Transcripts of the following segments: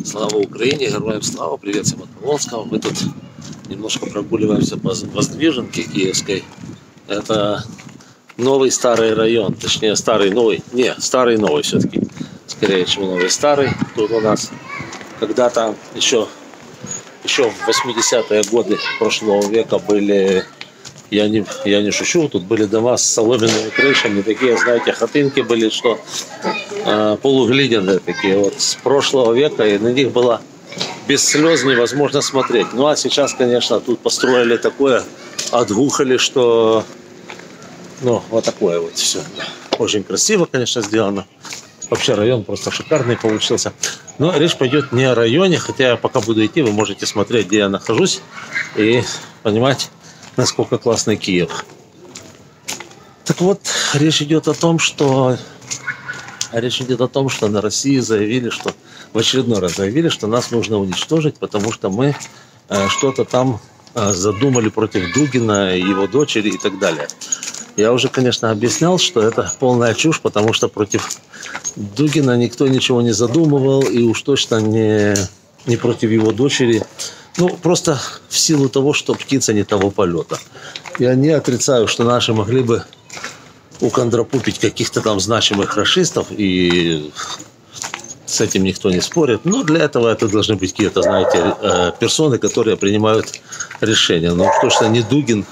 Слава Украине, героям слава, привет всем от Полонского. Мы тут немножко прогуливаемся по Воздвиженке Киевской. Это новый старый район, точнее старый новый, не, старый новый все-таки, скорее чем новый старый. Тут у нас когда-то еще в 80-е годы прошлого века были, я не шучу, тут были дома с соломенными крышами, такие, знаете, хатынки были, что полуглиняные такие вот с прошлого века, и на них было без слез невозможно смотреть. Ну а сейчас, конечно, тут построили такое, отгухали, что ну вот такое вот все. Очень красиво, конечно, сделано. Вообще район просто шикарный получился. Но речь пойдет не о районе, хотя я пока буду идти, вы можете смотреть, где я нахожусь, и понимать, насколько классный Киев. Так вот, речь идет о том, что на России заявили, что в очередной раз заявили, что нас нужно уничтожить, потому что мы что-то там задумали против Дугина, его дочери и так далее. Я уже, конечно, объяснял, что это полная чушь, потому что против Дугина никто ничего не задумывал, и уж точно не против его дочери. Ну, просто в силу того, что птица не того полета. Я не отрицаю, что наши могли бы уконтропупить каких-то там значимых рашистов, и с этим никто не спорит. Но для этого это должны быть какие-то, знаете, персоны, которые принимают решения. Но уж точно не Дугин,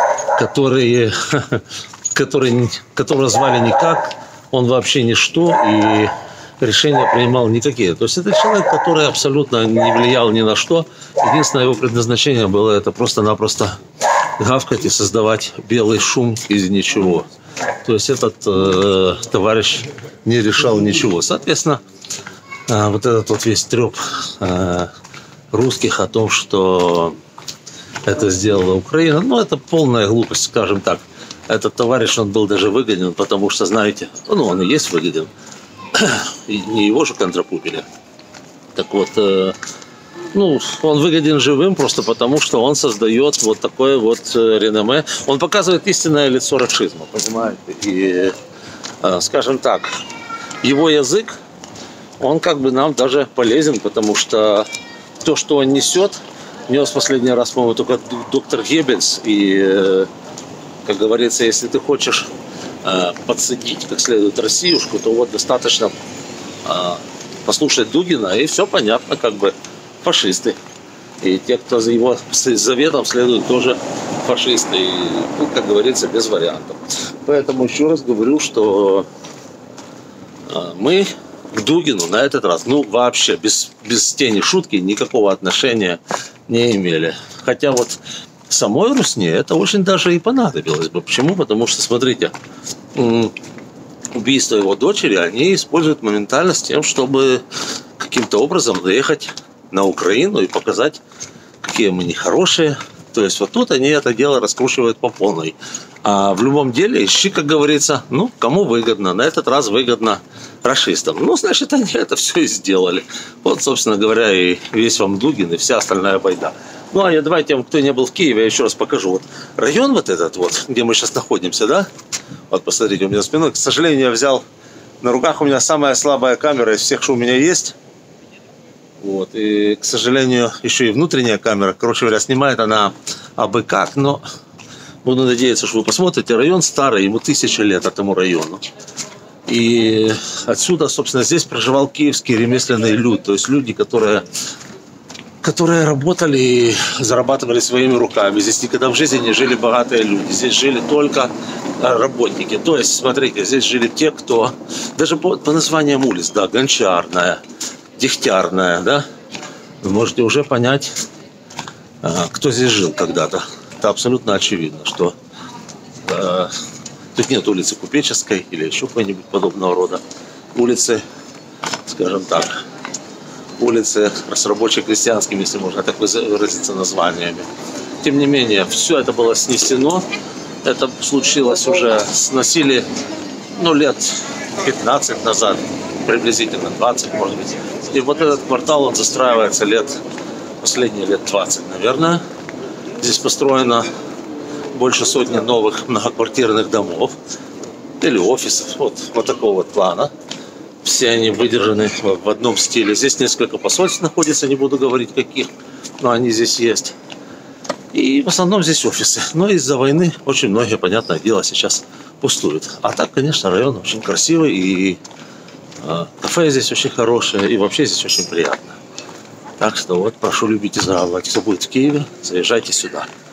которого звали никак, он вообще ничто, и решения принимал никакие. То есть это человек, который абсолютно не влиял ни на что. Единственное его предназначение было это просто-напросто гавкать и создавать белый шум из ничего. То есть этот товарищ не решал ничего. Соответственно, вот этот вот весь треп русских о том, что это сделала Украина, ну это полная глупость, скажем так. Этот товарищ, он был даже выгоден, потому что, знаете, ну он и есть выгоден. И не его же контрапупили. Так вот, ну, он выгоден живым просто потому, что он создает вот такое вот реноме. Он показывает истинное лицо рашизма, понимаете? И, скажем так, его язык, он как бы нам даже полезен, потому что то, что он нес последний раз, по-моему, только доктор Геббельс. И, как говорится, если ты хочешь подсадить как следует Россиюшку, то вот достаточно послушать Дугина, и все понятно, как бы фашисты. И те, кто за его заветом следует, тоже фашисты. И, ну, как говорится, без вариантов. Поэтому еще раз говорю, что мы к Дугину на этот раз, ну, вообще, без тени шутки, никакого отношения не имели. Хотя вот самой Русне это очень даже и понадобилось бы. Почему? Потому что, смотрите, убийство его дочери они используют моментально с тем, чтобы каким-то образом доехать на Украину и показать, какие мы нехорошие. То есть вот тут они это дело раскручивают по полной. А в любом деле ищи, как говорится, ну, кому выгодно. На этот раз выгодно рашистам. Ну, значит, они это все и сделали. Вот, собственно говоря, и весь вам Дугин, и вся остальная байда. Ну, а давайте, кто не был в Киеве, я еще раз покажу. Вот район вот этот вот, где мы сейчас находимся, да? Вот, посмотрите, у меня за спиной. К сожалению, я взял на руках, у меня самая слабая камера из всех, что у меня есть. Вот, и, к сожалению, еще и внутренняя камера, короче говоря, снимает она абы как, но буду надеяться, что вы посмотрите. Район старый, ему 1000 лет этому району. И отсюда, собственно, здесь проживал киевский ремесленный люд, то есть люди, которые работали и зарабатывали своими руками. Здесь никогда в жизни не жили богатые люди. Здесь жили только работники. То есть, смотрите, здесь жили те, кто... Даже по названиям улиц, да, Гончарная, Дегтярная, да. Вы можете уже понять, кто здесь жил когда-то. Это абсолютно очевидно, что тут нет улицы Купеческой или еще какой-нибудь подобного рода. Улицы, скажем так, улицы с рабоче-крестьянскими, если можно так выразиться, названиями. Тем не менее, все это было снесено. Это случилось уже, сносили, ну, лет 15 назад, приблизительно 20, может быть. И вот этот квартал, он застраивается последние лет 20, наверное. Здесь построено больше сотни новых многоквартирных домов или офисов, вот такого вот плана. Все они выдержаны в одном стиле. Здесь несколько посольств находится, не буду говорить каких, но они здесь есть. И в основном здесь офисы. Но из-за войны очень многие, понятное дело, сейчас пустуют. А так, конечно, район очень красивый. И кафе здесь очень хорошее. И вообще здесь очень приятно. Так что вот, прошу любить Израиль. Кто будет в Киеве, заезжайте сюда.